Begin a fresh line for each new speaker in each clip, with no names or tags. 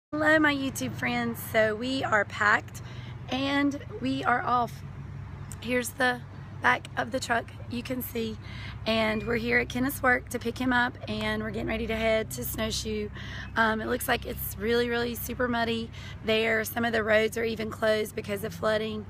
Hello my YouTube friends. So we are packed and we are off. Here's the back of the truck, you can see, and we're here at Kenneth's work to pick him up, and we're getting ready to head to Snowshoe. It looks like it's really super muddy there. Some of the roads are even closed because of flooding.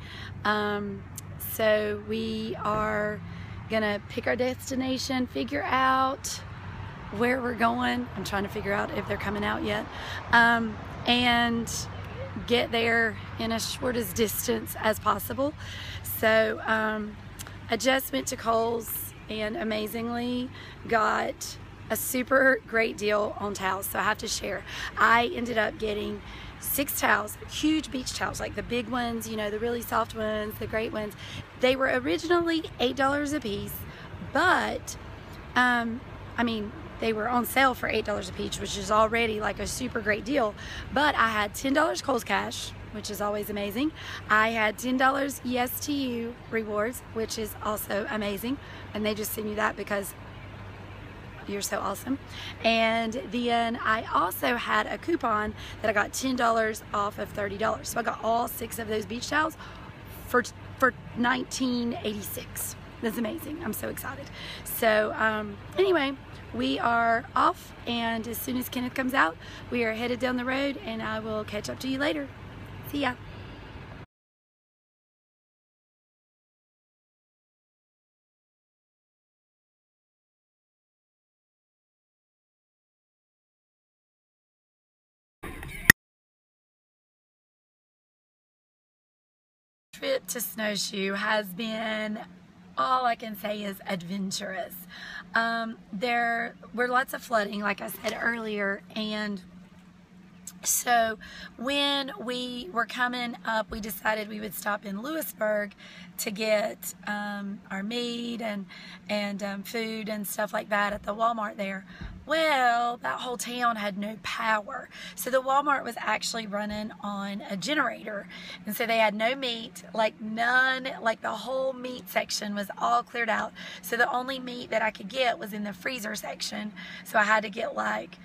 So we are gonna pick our destination, figure out where we're going. I'm trying to figure out if they're coming out yet, and get there in as shortest distance as possible. So I just went to Kohl's and amazingly got a super great deal on towels, so I have to share. I ended up getting 6 towels, huge beach towels, like the big ones, you know, the really soft ones, the great ones. They were originally $8 a piece, but I mean, they were on sale for $8 a piece, which is already like a super great deal. But I had $10 Kohl's cash, which is always amazing. I had $10 Yes to You rewards, which is also amazing. And they just send you that because you're so awesome. And then I also had a coupon that I got $10 off of $30. So I got all 6 of those beach towels for $19.86. That's amazing. I'm so excited. So anyway, we are off, and as soon as Kenneth comes out, we are headed down the road, and I will catch up to you later. See ya. Trip to Snowshoe has been, all I can say is adventurous. There were lots of flooding, like I said earlier, and so when we were coming up, we decided we would stop in Lewisburg to get our meat and food and stuff like that at the Walmart there. Well, that whole town had no power. So the Walmart was actually running on a generator. And so they had no meat, like none, like the whole meat section was all cleared out. So the only meat that I could get was in the freezer section. So I had to get like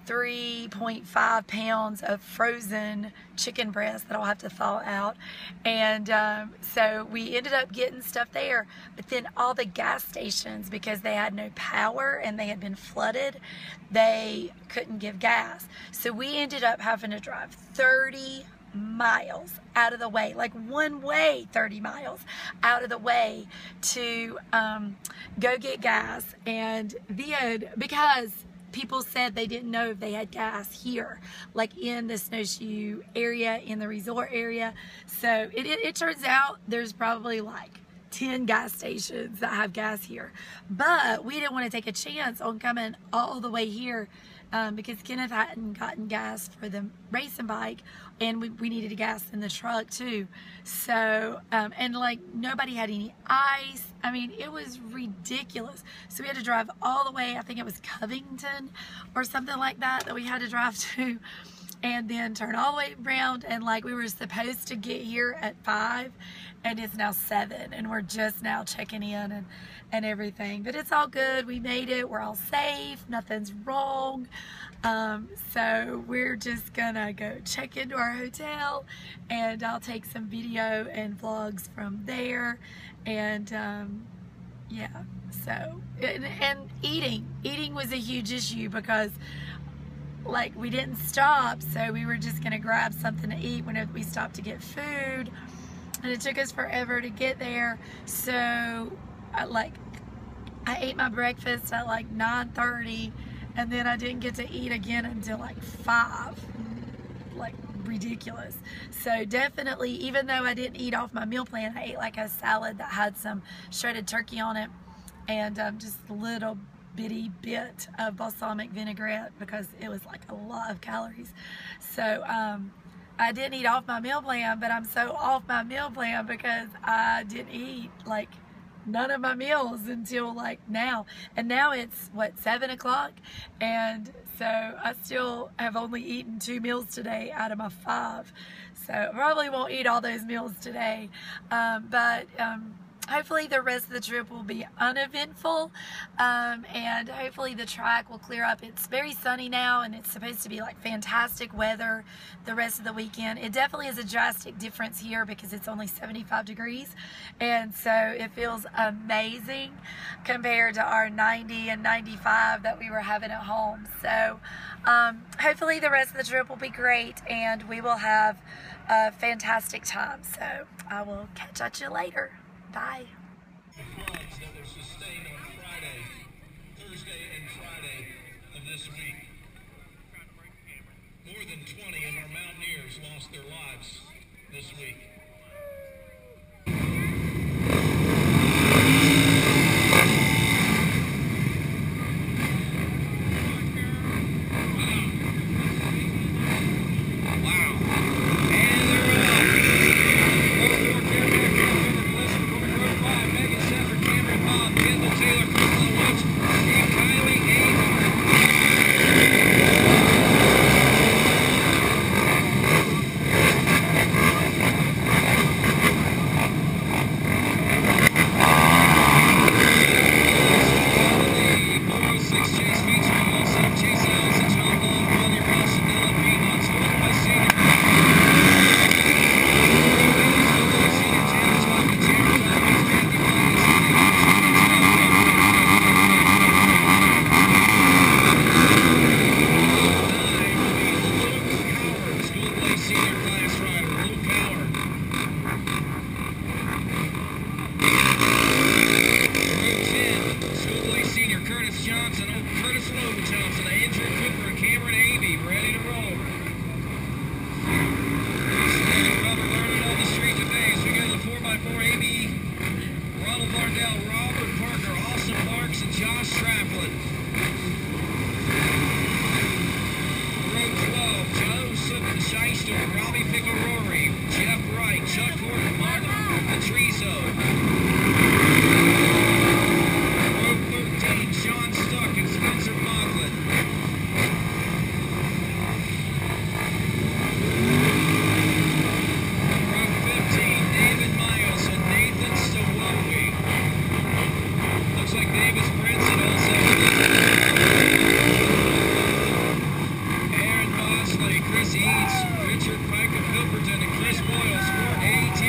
3.5 pounds of frozen chicken breast that I'll have to thaw out. And so we ended up getting stuff there, but then all the gas stations, because they had no power and they had been flooded, they couldn't give gas. So we ended up having to drive 30 miles out of the way, like one way, 30 miles out of the way to go get gas. And then, because people said they didn't know if they had gas here, like in the Snowshoe area, in the resort area. So it turns out there's probably like 10 gas stations that have gas here. But we didn't want to take a chance on coming all the way here because Kenneth hadn't gotten gas for the racing bike, and we needed a gas in the truck too. So, and like nobody had any ice. I mean, it was ridiculous. So we had to drive all the way, I think it was Covington or something like that we had to drive to, and then turn all the way around. And like we were supposed to get here at 5, and it's now 7, and we're just now checking in and everything. But it's all good. We made it. We're all safe. Nothing's wrong. So we're just gonna go check into our hotel, and I'll take some video and vlogs from there. And yeah, so and eating was a huge issue because like we didn't stop, so we were just gonna grab something to eat whenever we stopped to get food, and it took us forever to get there. So I ate my breakfast at like 9:30, and then I didn't get to eat again until like 5. Like ridiculous. So definitely, even though I didn't eat off my meal plan, I ate like a salad that had some shredded turkey on it, and just a little bitty bit of balsamic vinaigrette because it was like a lot of calories. So I didn't eat off my meal plan, but I'm so off my meal plan because I didn't eat like none of my meals until like now. And now it's what, 7 o'clock, and so I still have only eaten 2 meals today out of my 5. So I probably won't eat all those meals today, but hopefully the rest of the trip will be uneventful, and hopefully the track will clear up. It's very sunny now, and it's supposed to be like fantastic weather the rest of the weekend. It definitely is a drastic difference here because it's only 75 degrees, and so it feels amazing compared to our 90 and 95 that we were having at home. So hopefully the rest of the trip will be great, and we will have a fantastic time. So I will catch up to you later. Bye.
The floods that were sustained on Thursday and Friday of this week. More than 20 of our mountaineers lost their lives this week. Richard Pike of Milverton and Chris Boyles, 418.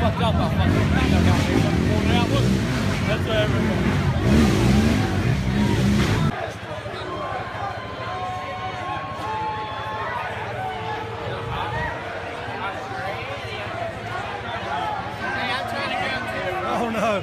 fucked up. I fucking pulled it out. Look, that's what everything.
Oh no.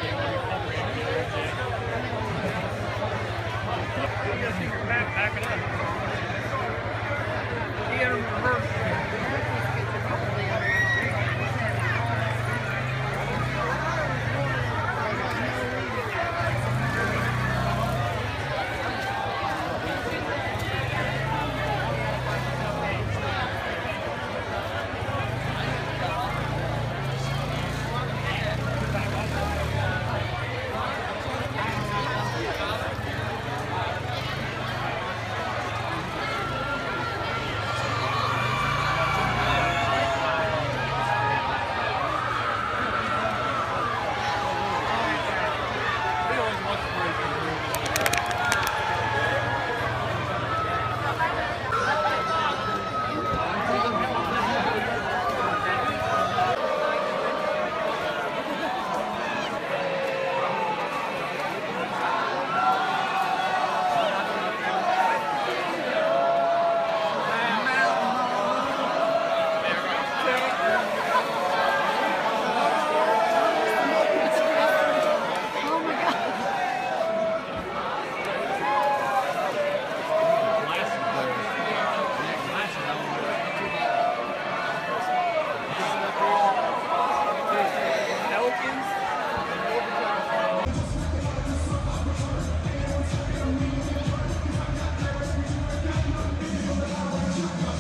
Back it up.